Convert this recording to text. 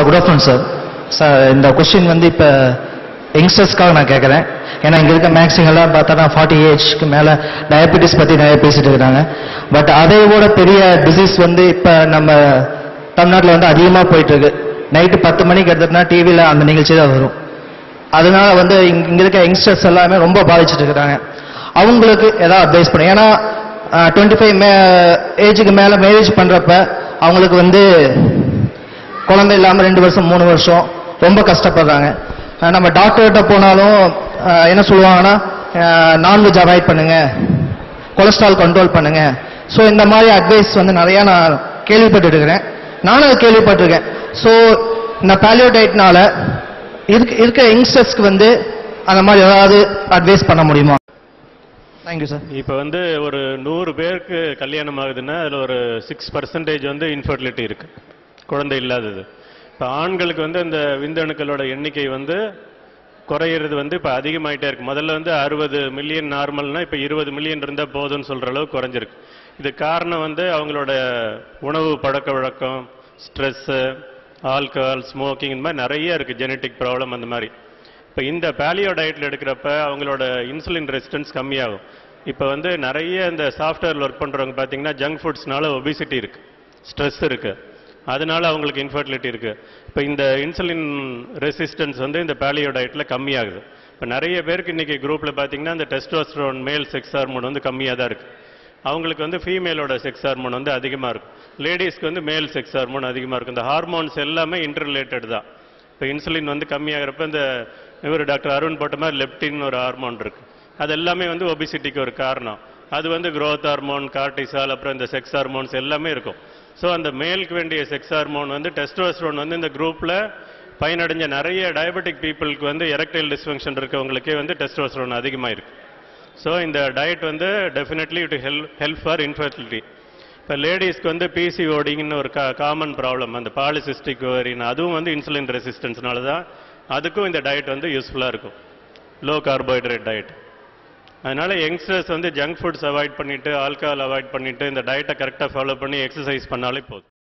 Good afternoon sir. Sir இந்த question வந்து இப்போ யங்ஸ்டர்ஸ்க்காக நான் கேட்குறேன். ஏன்னா இங்கே இருக்க மேக்ஸிங் எல்லாம் பார்த்தோன்னா 40 ஏஜ்க்கு மேலே டயபெட்டிஸ் பற்றி நிறைய பேசிட்டு இருக்கிறாங்க. பட் அதையோட பெரிய டிசீஸ் வந்து இப்போ நம்ம தமிழ்நாட்டில் வந்து அதிகமாக போயிட்டு இருக்கு. நைட்டு 10 மணிக்கு எடுத்துட்டுனா டிவியில் அந்த நிகழ்ச்சி தான் வரும். அதனால வந்து இங்கே இருக்க யங்ஸ்டர்ஸ் எல்லாமே ரொம்ப பாதிச்சுட்டு இருக்கிறாங்க. அவங்களுக்கு ஏதாவது அட்வைஸ் பண்ணு. ஏன்னா 25 ஏஜுக்கு மேலே மேரேஜ் பண்ணுறப்ப அவங்களுக்கு வந்து குழந்தை இல்லாமல் 2 வருஷம் 3 வருஷம் ரொம்ப கஷ்டப்படுறாங்க. நம்ம டாக்டர்கிட்ட போனாலும் என்ன சொல்லுவாங்கன்னா நான்வெஜ் அவாய்ட் பண்ணுங்க, கொலஸ்ட்ரால் கண்ட்ரோல் பண்ணுங்க. ஸோ இந்த மாதிரி அட்வைஸ் வந்து நிறையா நான் கேள்விப்பட்டு இருக்கிறேன். நானும் அதை கேள்விப்பட்டிருக்கேன். ஸோ இந்த பேலியோ டயட்னால இருக்க யங்ஸ்டர்ஸ்க்கு வந்து அந்த மாதிரி ஏதாவது அட்வைஸ் பண்ண முடியுமா? Thank you sir. இப்போ வந்து ஒரு 100 பேருக்கு கல்யாணம் ஆகுதுன்னா அதில் ஒரு 6% வந்து இன்ஃபர்டிலிட்டி இருக்கு, குழந்தை இல்லாதது. இப்போ ஆண்களுக்கு வந்து இந்த விந்தணுக்களோட எண்ணிக்கை வந்து குறையிறது வந்து இப்போ அதிகமாயிட்டே இருக்கு. முதல்ல வந்து 60 மில்லியன் நார்மல்னா இப்போ 20 மில்லியன் இருந்தால் போதும்னு சொல்ற அளவுக்கு குறைஞ்சிருக்கு. இது காரணம் வந்து அவங்களோட உணவு பழக்க வழக்கம், ஸ்ட்ரெஸ்ஸு, ஆல்கஹால், ஸ்மோக்கிங், இந்த மாதிரி நிறைய இருக்கு, ஜெனட்டிக் ப்ராப்ளம் அந்த மாதிரி. இப்போ இந்த பேலியோ டயட்டில் எடுக்கிறப்ப அவங்களோட இன்சுலின் ரெசிஸ்டன்ஸ் கம்மியாகும். இப்போ வந்து நிறைய இந்த சாஃப்ட்வேர் ஒர்க் பண்ணுறவங்க பார்த்தீங்கன்னா ஜங்க் ஃபுட்ஸ்னால ஒபிசிட்டி இருக்கு, ஸ்ட்ரெஸ் இருக்கு, அதனால அவங்களுக்கு இன்ஃபர்டிலிட்டி இருக்கு. இப்போ இந்த இன்சுலின் ரெசிஸ்டன்ஸ் வந்து இந்த பேலியோ டயட்டில் கம்மியாகுது. இப்போ நிறைய பேருக்கு இன்னைக்கு குரூப்பில் பார்த்தீங்கன்னா இந்த டெஸ்டோஸ்டரோன் மேல் செக்ஸ் ஹார்மோன் வந்து கம்மியாக தான் இருக்கு. அவங்களுக்கு வந்து ஃபீமேலோட செக்ஸ் ஹார்மோன் வந்து அதிகமாக இருக்கும். லேடிஸ்க்கு வந்து மேல் செக்ஸ் ஹார்மோன் அதிகமாக இருக்கும். இந்த ஹார்மோன்ஸ் எல்லாமே இன்டர்ரிலேட்டட் தான். இப்போ இன்சுலின் வந்து கம்மியாகிறப்ப இந்த இவர் டாக்டர் அருண் போட்ட மாதிரி லெப்டின் ஒரு ஹார்மோன் இருக்கு, அது எல்லாமே வந்து ஒபிசிட்டிக்கு ஒரு காரணம். அது வந்து growth ஹார்மோன், கார்டிசால், அப்புறம் இந்த செக்ஸ் ஹார்மோன்ஸ் எல்லாமே இருக்கும். ஸோ அந்த மேலுக்கு வேண்டிய செக்ஸ் ஹார்மோன் வந்து டெஸ்டோஸ்டரோன் வந்து இந்த குரூப்பில் பயனடைஞ்ச நிறைய டயபெட்டிக் பீப்புளுக்கு வந்து எரெக்டைல் டிஸ்ஃபங்க்ஷன் இருக்கவங்களுக்கே வந்து டெஸ்டோஸ்டரோன் அதிகமாக இருக்கு. ஸோ இந்த டயட் வந்து definitely it help for infertility. இப்போ லேடிஸ்க்கு வந்து பிசிஓடின்னு ஒரு காமன் ப்ராப்ளம், அந்த பாலிசிஸ்டிக் ஓவரின், அதுவும் வந்து இன்சுலின் ரெசிஸ்டன்ஸ்னால தான். அதுக்கும் இந்த டயட் வந்து யூஸ்ஃபுல்லாக இருக்கும், லோ கார்போஹைட்ரேட் டயட். அதனால யங்ஸ்டர்ஸ் வந்து ஜங்க் ஃபுட்ஸ் அவாய்ட் பண்ணிட்டு, ஆல்கஹால் அவாய்ட் பண்ணிட்டு, இந்த டயட்டை கரெக்டாக ஃபாலோ பண்ணி எக்ஸசைஸ் பண்ணாலே போதும்.